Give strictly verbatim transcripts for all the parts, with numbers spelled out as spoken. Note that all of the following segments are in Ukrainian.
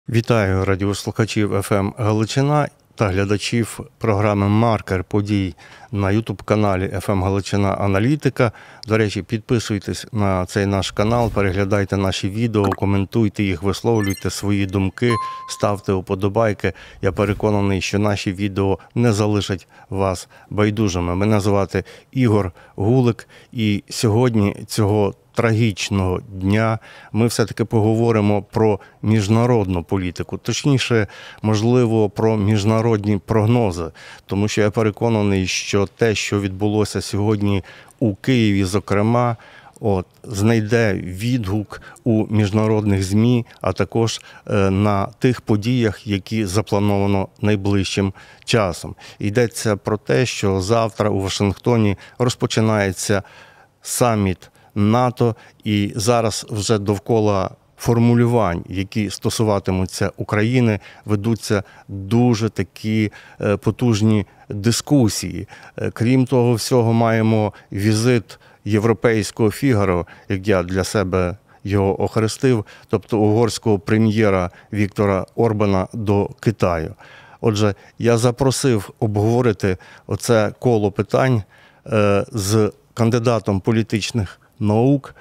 Вітаю радіослухачів еф ем Галичина та глядачів програми «Маркер подій» на ютуб-каналі еф ем Галичина Аналітика. До речі, підписуйтесь на цей наш канал, переглядайте наші відео, коментуйте їх, висловлюйте свої думки, ставте уподобайки. Я переконаний, що наші відео не залишать вас байдужими. Мене звати Ігор Гулик, і сьогодні цього трагічного дня ми все-таки поговоримо про міжнародну політику, точніше, можливо, про міжнародні прогнози, тому що я переконаний, що те, що відбулося сьогодні у Києві, зокрема, от, знайде відгук у міжнародних ЗМІ, а також е, на тих подіях, які заплановано найближчим часом. Йдеться про те, що завтра у Вашингтоні розпочинається саміт НАТО, і зараз вже довкола формулювань, які стосуватимуться України, ведуться дуже такі потужні дискусії. Крім того всього, маємо візит європейського Фігаро, як я для себе його охрестив, тобто угорського прем'єра Віктора Орбана до Китаю. Отже, я запросив обговорити оце коло питань з кандидатом політичних наук,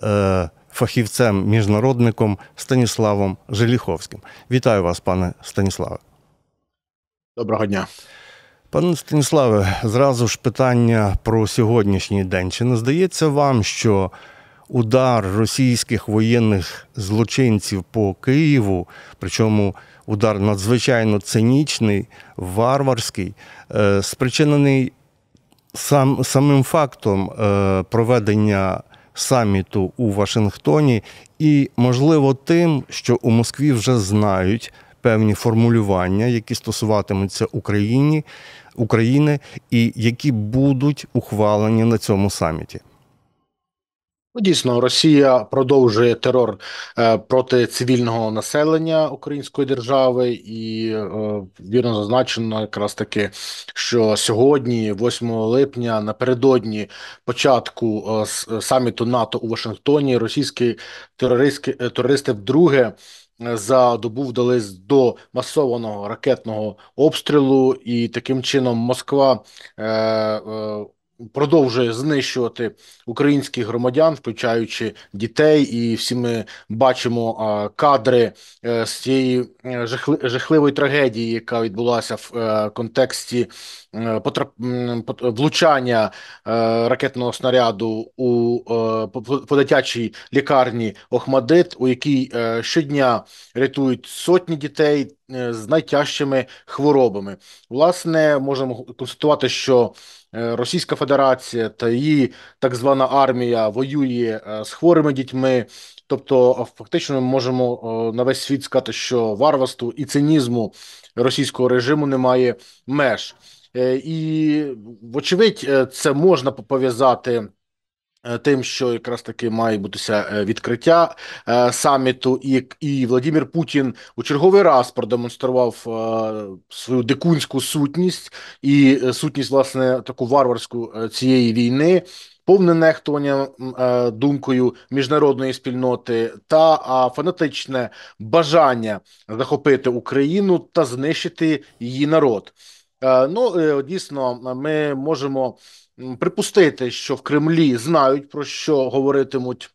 фахівцем-міжнародником Станіславом Желіховським. Вітаю вас, пане Станіславе. Доброго дня. Пане Станіславе, зразу ж питання про сьогоднішній день. Чи не здається вам, що удар російських воєнних злочинців по Києву, причому удар надзвичайно цинічний, варварський, спричинений сам, самим фактом проведення саміту у Вашингтоні і, можливо, тим, що у Москві вже знають певні формулювання, які стосуватимуться Україні, України і які будуть ухвалені на цьому саміті? Ну, дійсно, Росія продовжує терор е, проти цивільного населення Української держави і е, вірно зазначено якраз таки, що сьогодні, восьмого липня, напередодні початку е, саміту НАТО у Вашингтоні, російські терористи, терористи вдруге за добу вдались до масованого ракетного обстрілу, і таким чином Москва е, е, продовжує знищувати українських громадян, включаючи дітей, і всі ми бачимо а, кадри е, з цієї е, жахли, жахливої трагедії, яка відбулася в е, контексті е, потрап, влучання е, ракетного снаряду у е, по, по дитячій лікарні Охмадит, у якій е, щодня рятують сотні дітей е, з найтяжчими хворобами. Власне, можемо констатувати, що Російська Федерація та її так звана армія воює з хворими дітьми. Тобто, фактично, ми можемо на весь світ сказати, що варварству і цинізму російського режиму немає меж. І, вочевидь, це можна пов'язати тим, що якраз таки має бутися відкриття е, саміту, і, і Владимир Путін у черговий раз продемонстрував е, свою дикунську сутність і сутність, власне, таку варварську е, цієї війни, повне нехтування е, думкою міжнародної спільноти та а, фанатичне бажання захопити Україну та знищити її народ. Е, ну, е, дійсно, ми можемо припустити, що в Кремлі знають, про що говоритимуть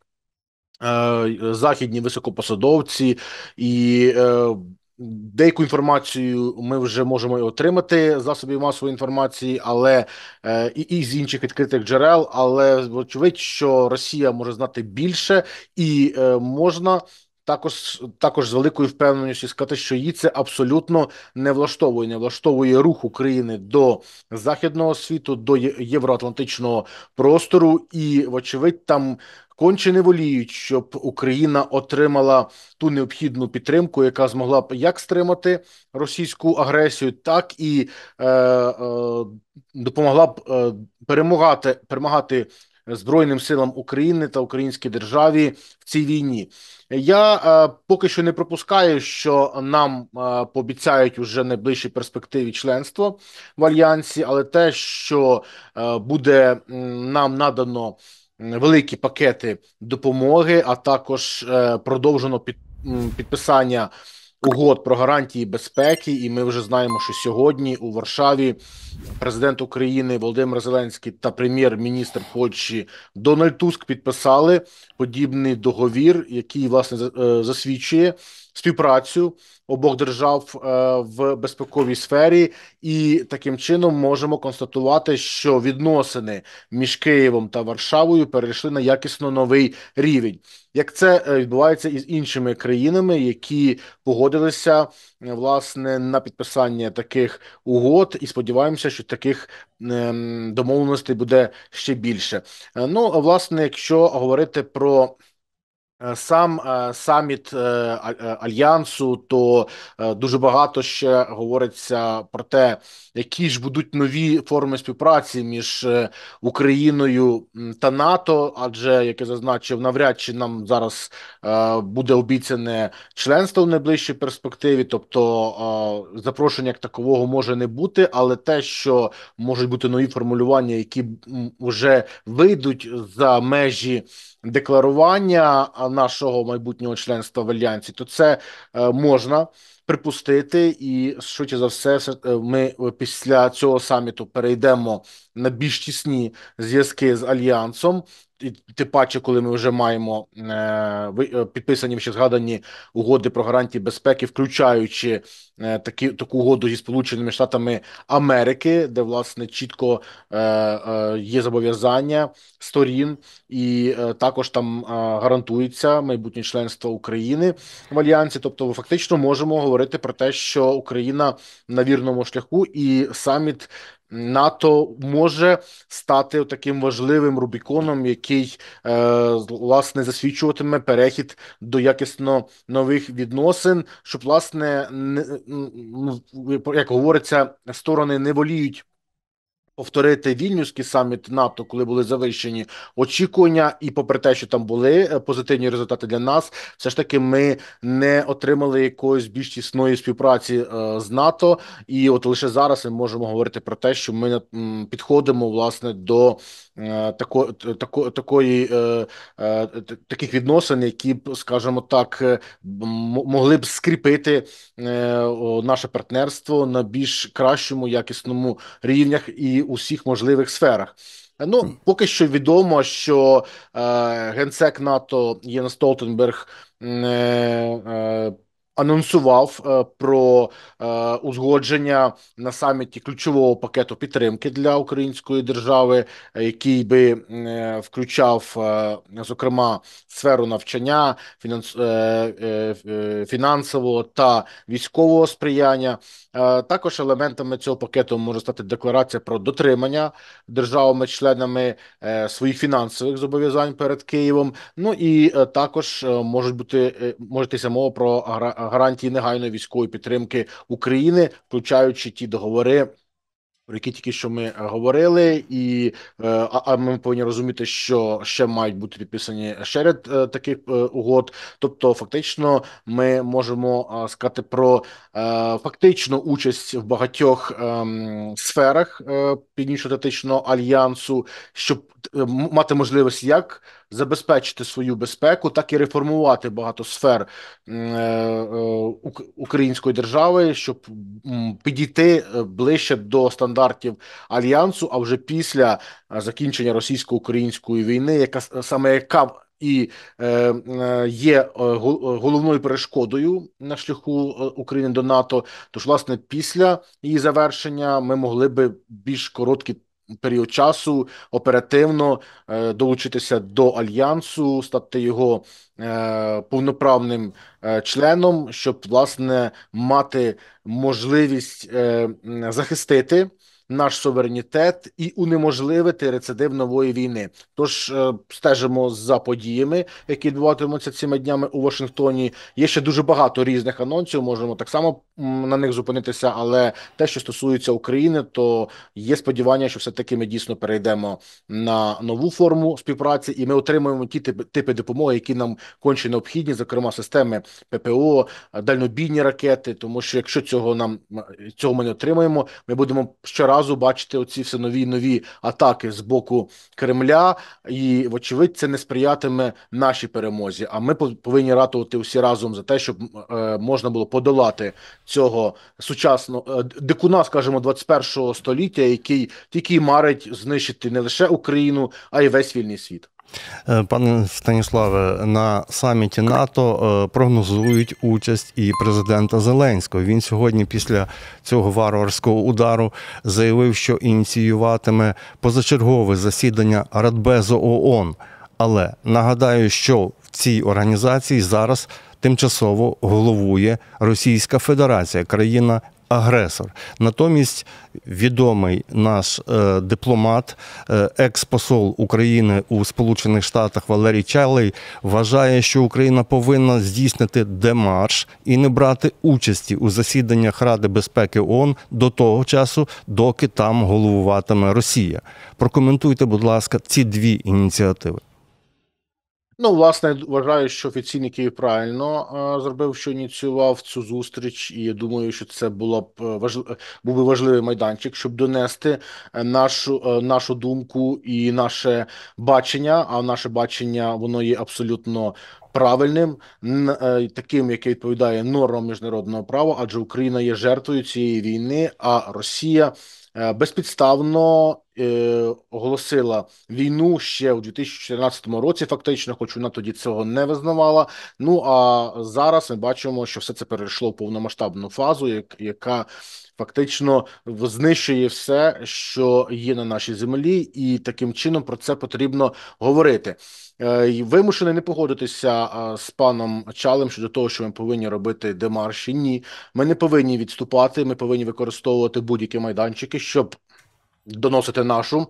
е, західні високопосадовці, і е, деяку інформацію ми вже можемо отримати з засобів масової інформації, але е, і, і з інших відкритих джерел, але очевидь, що Росія може знати більше і е, можна також, також з великою впевненістю сказати, що її це абсолютно не влаштовує. Не влаштовує рух України до західного світу, до євроатлантичного простору, і, вочевидь, там конче не воліють, щоб Україна отримала ту необхідну підтримку, яка змогла б як стримати російську агресію, так і е, е, допомогла б е, перемагати, перемагати Збройним силам України та українській державі в цій війні. Я е, поки що не пропускаю, що нам е, пообіцяють уже найближчій перспективі членство в Альянсі, але те, що е, буде м, нам надано великі пакети допомоги, а також е, продовжено під, м, підписання угод про гарантії безпеки, і ми вже знаємо, що сьогодні у Варшаві президент України Володимир Зеленський та прем'єр-міністр Польщі Дональд Туск підписали подібний договір, який власне засвідчує співпрацю обох держав в безпековій сфері, і таким чином можемо констатувати, що відносини між Києвом та Варшавою перейшли на якісно новий рівень. Як це відбувається із іншими країнами, які погодилися власне на підписання таких угод, і сподіваємося, що таких домовленостей буде ще більше. Ну, власне, якщо говорити про сам саміт Альянсу, то дуже багато ще говориться про те, які ж будуть нові форми співпраці між Україною та НАТО, адже, як я зазначив, навряд чи нам зараз буде обіцяне членство в найближчій перспективі, тобто запрошення як такового може не бути, але те, що можуть бути нові формулювання, які вже вийдуть за межі декларування нашого майбутнього членства в Альянсі, то це е, можна припустити, і швидше за все, ми після цього саміту перейдемо на більш тісні зв'язки з Альянсом. І тим паче, коли ми вже маємо е, підписані вже згадані угоди про гарантії безпеки, включаючи е, такі, таку угоду зі Сполученими Штатами Америки, де, власне, чітко е, е, є зобов'язання сторін, і е, також там е, гарантується майбутнє членство України в Альянсі. Тобто, фактично можемо говорити про те, що Україна на вірному шляху, і саміт НАТО може стати таким важливим рубіконом, який е, власне засвідчуватиме перехід до якісно нових відносин, щоб, власне, не, як говориться, сторони не воліють повторити Вільнюський саміт НАТО, коли були завищені очікування, і попри те, що там були позитивні результати для нас, все ж таки ми не отримали якоїсь більш тісної співпраці е, з НАТО, і от лише зараз ми можемо говорити про те, що ми м, підходимо, власне, до е, тако, тако, такої е, е, таких відносин, які б, скажімо так, е, могли б скріпити е, наше партнерство на більш кращому якісному рівнях і у всіх можливих сферах. Ну, поки що відомо, що е, генсек НАТО Єнс Столтенберг е, е, анонсував е, про е, узгодження на саміті ключового пакету підтримки для української держави, який би е, включав, е, зокрема, сферу навчання, фінанс, е, е, фінансового та військового сприяння. Е, також елементами цього пакету може стати декларація про дотримання державами-членами е, своїх фінансових зобов'язань перед Києвом. Ну і е, також е, можуть бути е, може йтися мова про гарантії негайної військової підтримки України, включаючи ті договори, про які тільки що ми говорили, і а, а ми повинні розуміти, що ще мають бути підписані ще ряд е, таких е, угод. Тобто, фактично, ми можемо е, сказати про е, фактичну участь в багатьох е, сферах е, Північно-Атлантичного альянсу, щоб е, мати можливість як забезпечити свою безпеку, так і реформувати багато сфер е, е, української держави, щоб м, підійти ближче до стандартів Альянсу, а вже після закінчення російсько-української війни, яка саме яка і е, є головною перешкодою на шляху України до НАТО, тож, власне, після її завершення ми могли би більш короткі період часу оперативно е, долучитися до Альянсу, стати його е, повноправним е, членом, щоб, власне, мати можливість е, захистити наш суверенітет і унеможливити рецидив нової війни. Тож е, стежимо за подіями, які відбуватимуться цими днями у Вашингтоні. Є ще дуже багато різних анонсів, можемо так само м, на них зупинитися, але те, що стосується України, то є сподівання, що все-таки ми дійсно перейдемо на нову форму співпраці, і ми отримуємо ті типи, типи допомоги, які нам конче необхідні, зокрема системи ППО, дальнобійні ракети, тому що якщо цього нам цього ми не отримаємо, ми будемо щоразу щоразу бачити оці все нові і нові атаки з боку Кремля, і, вочевидь, це не сприятиме нашій перемозі. А ми повинні ратувати усі разом за те, щоб е, можна було подолати цього сучасного е, дикуна, скажімо, двадцять першого століття, який тільки марить знищити не лише Україну, а й весь вільний світ. Пане Станіславе, на саміті НАТО прогнозують участь і президента Зеленського. Він сьогодні після цього варварського удару заявив, що ініціюватиме позачергове засідання Радбезу ООН. Але нагадаю, що в цій організації зараз тимчасово головує Російська Федерація, країна агресор. Натомість відомий наш е, дипломат, е, екс-посол України у Сполучених Штатах Валерій Чалий вважає, що Україна повинна здійснити демарш і не брати участі у засіданнях Ради безпеки ООН до того часу, доки там головуватиме Росія. Прокоментуйте, будь ласка, ці дві ініціативи. Ну, власне, вважаю, що офіційний Київ правильно е, зробив, що ініціював цю зустріч, і я думаю, що це було б важлив, був би важливий майданчик, щоб донести нашу, е, нашу думку і наше бачення. А наше бачення, воно є абсолютно правильним, е, таким, яке відповідає нормам міжнародного права, адже Україна є жертвою цієї війни, а Росія безпідставно е, оголосила війну ще у дві тисячі чотирнадцятому році, фактично, хоч вона тоді цього не визнавала. Ну, а зараз ми бачимо, що все це перейшло в повномасштабну фазу, як, яка фактично знищує все, що є на нашій землі, і таким чином про це потрібно говорити. Вимушений не погодитися з паном Чалем щодо того, що ми повинні робити демарші. Ні, ми не повинні відступати, ми повинні використовувати будь-які майданчики, щоб доносити нашу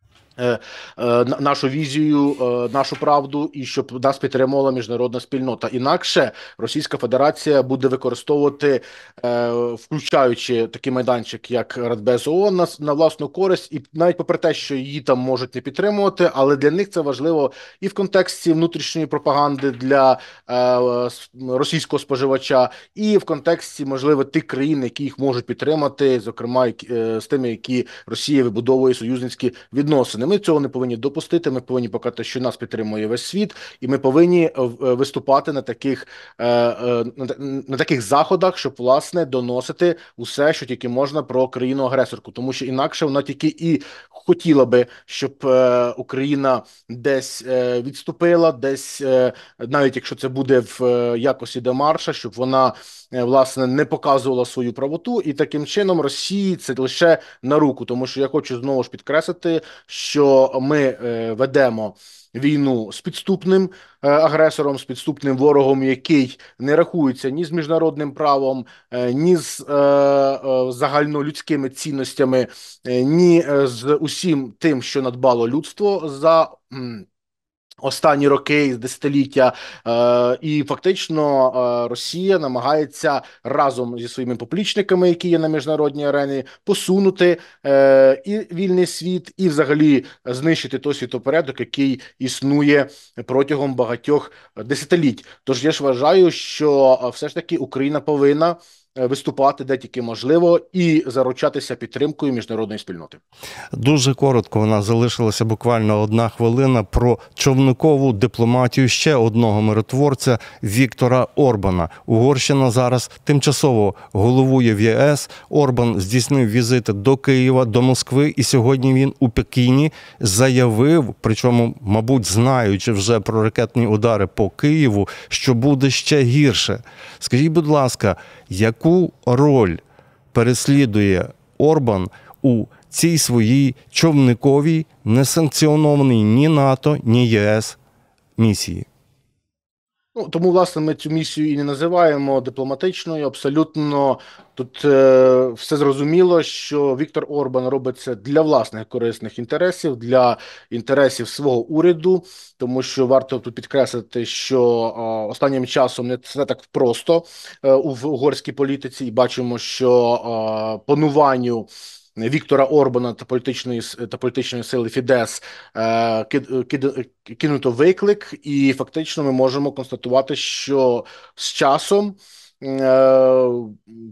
нашу візію, нашу правду, і щоб нас підтримувала міжнародна спільнота. Інакше Російська Федерація буде використовувати, включаючи такий майданчик, як Радбез ООН, на, на власну користь, і навіть попри те, що її там можуть не підтримувати, але для них це важливо і в контексті внутрішньої пропаганди для російського споживача, і в контексті, можливо, тих країн, які їх можуть підтримати, зокрема з тими, які Росія вибудовує союзницькі відносини. Ми цього не повинні допустити, ми повинні показати, що нас підтримує весь світ, і ми повинні виступати на таких, на таких заходах, щоб, власне, доносити усе, що тільки можна про країну-агресорку, тому що інакше вона тільки і хотіла би, щоб Україна десь відступила, десь, навіть якщо це буде в якості демарша, щоб вона, власне, не показувала свою правоту, і таким чином Росії це лише на руку, тому що я хочу знову ж підкреслити, що ми ведемо війну з підступним агресором, з підступним ворогом, який не рахується ні з міжнародним правом, ні з загальнолюдськими цінностями, ні з усім тим, що надбало людство за останні роки, десятиліття, е, і фактично е, Росія намагається разом зі своїми поплічниками, які є на міжнародній арені, посунути е, і вільний світ, і взагалі знищити той світопорядок, який існує протягом багатьох десятиліть. Тож я ж вважаю, що все ж таки Україна повинна виступати де тільки можливо і заручатися підтримкою міжнародної спільноти. Дуже коротко, у нас залишилася буквально одна хвилина про човникову дипломатію ще одного миротворця Віктора Орбана. Угорщина зараз тимчасово головує в ЄС. Орбан здійснив візити до Києва, до Москви, і сьогодні він у Пекіні заявив, причому, мабуть, знаючи вже про ракетні удари по Києву, що буде ще гірше. Скажіть, будь ласка, яку роль переслідує Орбан у цій своїй човниковій, несанкціонованій ні НАТО, ні ЄС місії? Ну, тому, власне, ми цю місію і не називаємо дипломатичною. Абсолютно тут е, все зрозуміло, що Віктор Орбан робить це для власних корисних інтересів, для інтересів свого уряду, тому що варто тут підкреслити, що е, останнім часом не все так просто е, в угорській політиці, і бачимо, що е, пануванню Віктора Орбана та політичної та політичної сили Фідес е, кид, кид, кинуто виклик, і фактично ми можемо констатувати, що з часом е,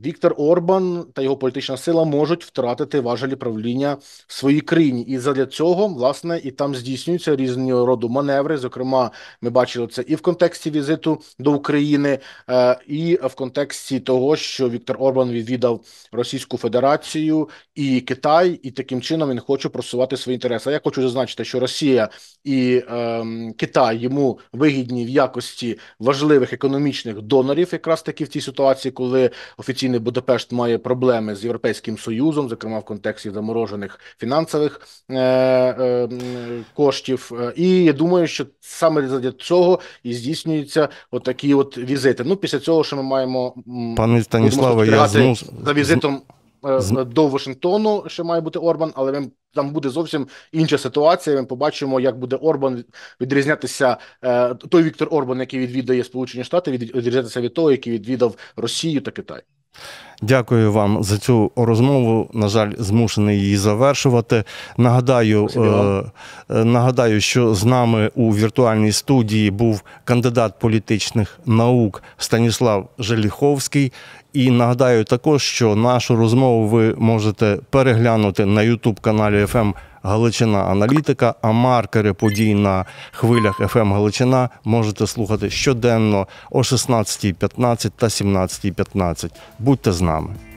Віктор Орбан та його політична сила можуть втратити важелі правління в своїй країні. І задля цього, власне, і там здійснюються різні роду маневри. Зокрема, ми бачили це і в контексті візиту до України, і в контексті того, що Віктор Орбан відвідав Російську Федерацію і Китай, і таким чином він хоче просувати свої інтереси. Я хочу зазначити, що Росія і е, Китай йому вигідні в якості важливих економічних донорів, якраз таки в цій ситуації, коли офіційний Будапешт має проблеми з Європейським Союзом, зокрема в контексті заморожених фінансових е, е, коштів. І я думаю, що саме для цього і здійснюються отакі от візити. Ну, після цього, що ми маємо Пане Станіславе, я змуш... за візитом з... до Вашингтону, ще має бути Орбан, але він там буде зовсім інша ситуація. Ми побачимо, як буде Орбан відрізнятися, той Віктор Орбан, який відвідає Сполучені Штати, відрізнятися від того, який відвідав Росію та Китай. Дякую вам за цю розмову. На жаль, змушений її завершувати. Нагадаю, е, нагадаю, що з нами у віртуальній студії був кандидат політичних наук Станіслав Желіховський. І нагадаю також, що нашу розмову ви можете переглянути на ютуб-каналі еф ем Галичина Аналітика, а маркери подій на хвилях еф ем Галичина можете слухати щоденно о шістнадцятій п'ятнадцять та сімнадцятій п'ятнадцять. Будьте з нами.